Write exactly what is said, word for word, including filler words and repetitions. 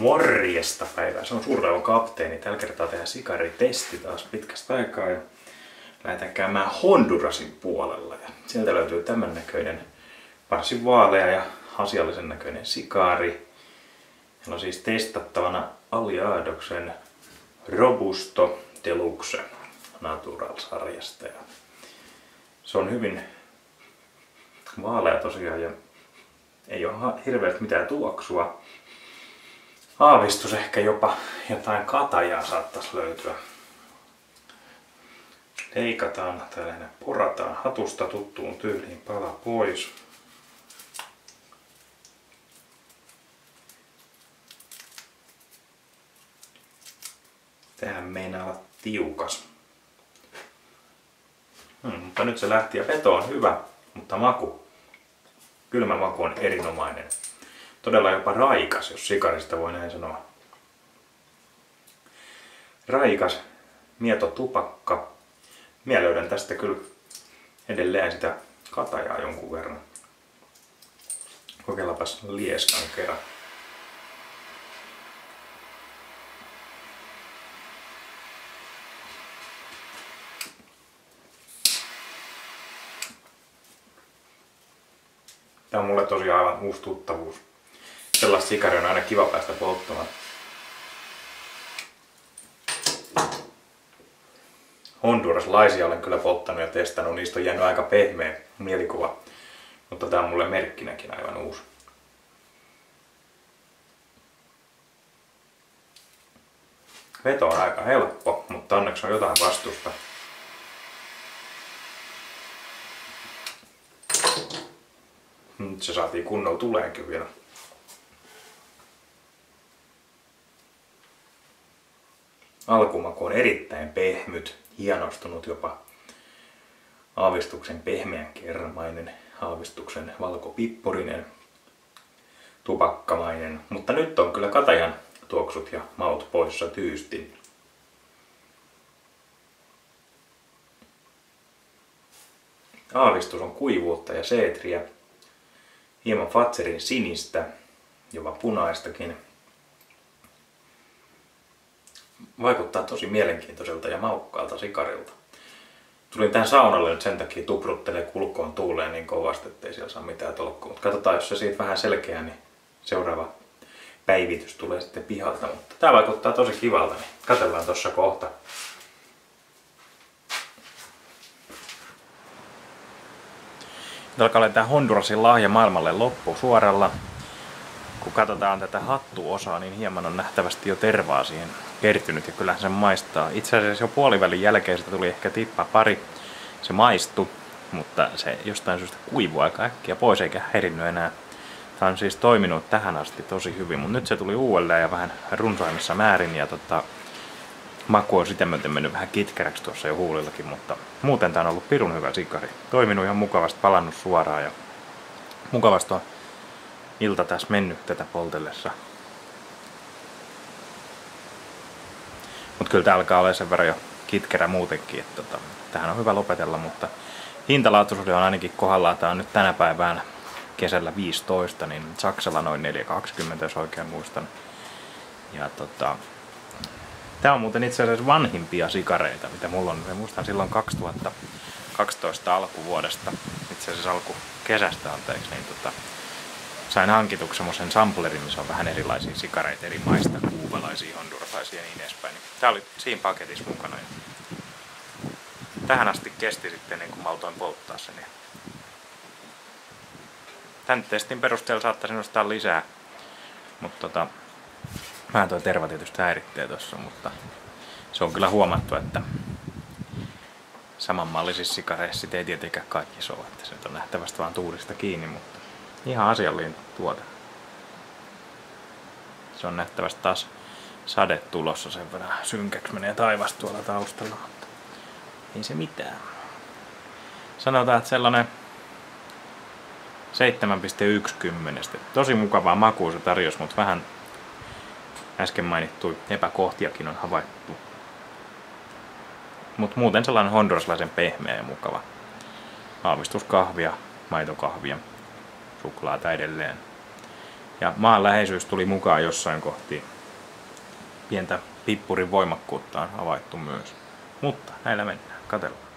Morjesta päivää, se on Suurraivo kapteeni. Tällä kertaa tehdään sikaritesti taas pitkästä aikaa ja lähdetään käymään Hondurasin puolella. Ja sieltä löytyy tämän näköinen varsin vaalea ja asiallisen näköinen sikari. Meillä on siis testattavana Aliadoksen Robusto Deluxe Natural-sarjasta. Ja se on hyvin vaalea tosiaan ja ei ole hirveästi mitään tuoksua. Aavistus ehkä jopa jotain katajaa saattaisi löytyä. Leikataan tai lähinnä porataan hatusta tuttuun tyyliin pala pois. Tähän meinaa olla tiukas. Hmm, mutta nyt se lähti ja veto on hyvä, mutta maku. Kylmä maku on erinomainen. Todella jopa raikas, jos sikarista voi näin sanoa. Raikas, mieto tupakka. Minä löydän tästä kyllä edelleen sitä katajaa jonkun verran. Kokeillapas lieskan kerran. Tämä on mulle tosiaan aivan uusi tuttavuus. Sellaista sikaria on aina kiva päästä polttamaan. Honduraslaisia olen kyllä polttanut ja testannut, niistä on jäänyt aika pehmeä mielikuva. Mutta tämä on mulle merkkinäkin aivan uusi. Veto on aika helppo, mutta onneksi on jotain vastusta. Nyt se saatiin kunnolla tuleenkin vielä. Alkumaku on erittäin pehmyt, hienostunut jopa. Aavistuksen pehmeän kermainen, aavistuksen valkopippurinen, tupakkamainen. Mutta nyt on kyllä katajan tuoksut ja maut poissa tyystin. Aavistus on kuivuutta ja seetriä. Hieman Fatserin sinistä, jopa punaistakin. Vaikuttaa tosi mielenkiintoiselta ja maukkaalta sikarilta. Tulin tähän saunalle nyt sen takia tupruttelee kulkoon tuuleen niin kovasti, ettei siellä saa mitään tolkkua. Mutta katsotaan, jos se siitä vähän selkeää, niin seuraava päivitys tulee sitten pihalta. Mutta tää vaikuttaa tosi kivalta, niin katsellaan tossa kohta. Nyt alkaa olla tää Hondurasin lahja maailmalle loppu suoralla. Kun katsotaan tätä hattuosaa, niin hieman on nähtävästi jo tervaa siihen kertynyt ja kyllähän se maistaa. Itse asiassa jo puolivälin jälkeen sitä tuli ehkä tippa pari. Se maistui, mutta se jostain syystä kuivui aika äkkiä pois eikä häirinnyt enää. Tämä on siis toiminut tähän asti tosi hyvin, mutta nyt se tuli uudelleen ja vähän runsaimmissa määrin. Ja tota, maku on sitä myöten mennyt vähän kitkeräksi tuossa jo huulillakin, mutta muuten tämä on ollut pirun hyvä sikari. Toiminut ihan mukavasti, palannut suoraan ja mukavasti on ilta tässä mennyt tätä poltellessa. Mutta kyllä tää alkaa olla sen verran jo kitkerä muutenkin, että tota, tähän on hyvä lopetella, mutta hintalaatuisuuden on ainakin kohdallaan. Tää on nyt tänä päivänä kesällä viisitoista, niin Saksalla noin neljä kaksikymmentä, jos oikein muistan. Ja tota, tää on muuten itse asiassa vanhimpia sikareita, mitä mulla on. Mä muistan silloin kaksituhattakaksitoista alkuvuodesta, itse asiassa alkukesästä anteeksi, niin tota, sain hankituksi semmosen samplerin, missä on vähän erilaisia sikareita eri maista, kuubalaisia, honduraslaisia ja niin edespäin. Tää oli siinä paketissa mukana. Tähän asti kesti sitten ennen kuin mä aloin polttaa sen. Tän testin perusteella saattaisin nostaa lisää. Mutta tota, vähän toi terva tietysti häiritsee tossa, mutta se on kyllä huomattu, että samanmallisissa sikareissa ei tietenkään kaikki ole, että se on nähtävästi vaan tuulista kiinni, mutta ihan asiallinen tuote. Se on nähtävästi taas sade tulossa, sen verran synkäksi menee taivas tuolla taustalla, mutta ei se mitään. Sanotaan, että sellainen seitsemän pilkku yksi kymmenestä. Tosi mukavaa makua se tarjosi, mutta vähän äsken mainittuja epäkohtiakin on havaittu. Mutta muuten sellainen honduraslaisen pehmeä ja mukava. Aavistuskahvia, maitokahvia, suklaata edelleen. Ja maanläheisyys tuli mukaan jossain kohti. Pientä pippurin voimakkuutta on havaittu myös. Mutta näillä mennään. Katsellaan.